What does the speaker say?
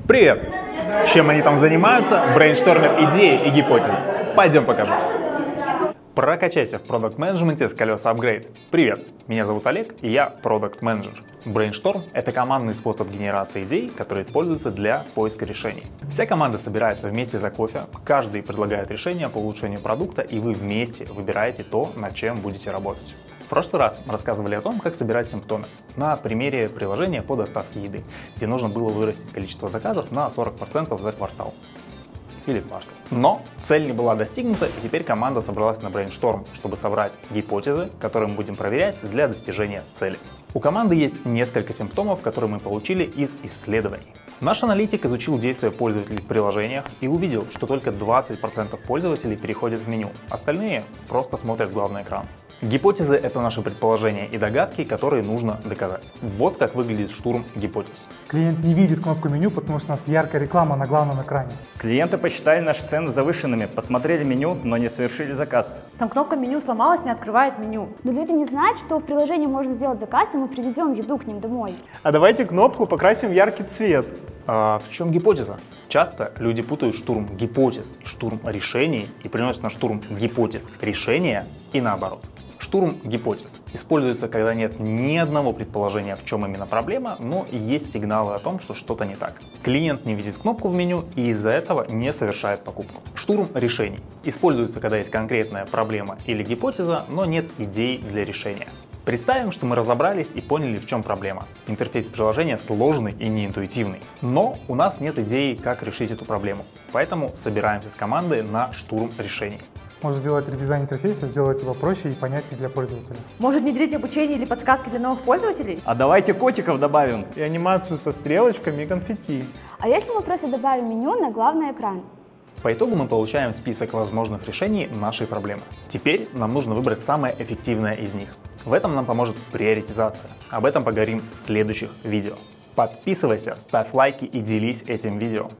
Привет! Чем они там занимаются? Брейнштормят идеи и гипотезы. Пойдем покажу. Прокачайся в продакт-менеджменте с колеса Upgrade. Привет, меня зовут Олег, и я продакт-менеджер. Brainstorm — это командный способ генерации идей, который используется для поиска решений. Вся команда собирается вместе за кофе, каждый предлагает решение по улучшению продукта, и вы вместе выбираете то, над чем будете работать. В прошлый раз мы рассказывали о том, как собирать симптомы на примере приложения по доставке еды, где нужно было вырастить количество заказов на 40% за квартал. Или квартал. Но цель не была достигнута, и теперь команда собралась на Brainstorm, чтобы собрать гипотезы, которые мы будем проверять для достижения цели. У команды есть несколько симптомов, которые мы получили из исследований. Наш аналитик изучил действия пользователей в приложениях и увидел, что только 20% пользователей переходят в меню, остальные просто смотрят главный экран. Гипотезы — это наши предположения и догадки, которые нужно доказать. Вот как выглядит штурм гипотез. Клиент не видит кнопку меню, потому что у нас яркая реклама на главном экране. Клиенты посчитали наши цены завышенными, посмотрели меню, но не совершили заказ. Там кнопка меню сломалась, не открывает меню. Но люди не знают, что в приложении можно сделать заказ, и мы привезем еду к ним домой. А давайте кнопку покрасим в яркий цвет. А в чем гипотеза? Часто люди путают штурм гипотез и штурм решений и приносят на штурм гипотез решения и наоборот. Штурм гипотез используется, когда нет ни одного предположения, в чем именно проблема, но есть сигналы о том, что что-то не так. Клиент не видит кнопку в меню и из-за этого не совершает покупку. Штурм решений используется, когда есть конкретная проблема или гипотеза, но нет идей для решения. Представим, что мы разобрались и поняли, в чем проблема. Интерфейс приложения сложный и неинтуитивный, но у нас нет идеи, как решить эту проблему. Поэтому собираемся с командой на штурм решений. Можно сделать редизайн интерфейса, сделать его проще и понятнее для пользователя. Может внедрить обучение или подсказки для новых пользователей? А давайте котиков добавим. И анимацию со стрелочками и конфетти. А если мы просто добавим меню на главный экран? По итогу мы получаем список возможных решений нашей проблемы. Теперь нам нужно выбрать самое эффективное из них. В этом нам поможет приоритизация. Об этом поговорим в следующих видео. Подписывайся, ставь лайки и делись этим видео.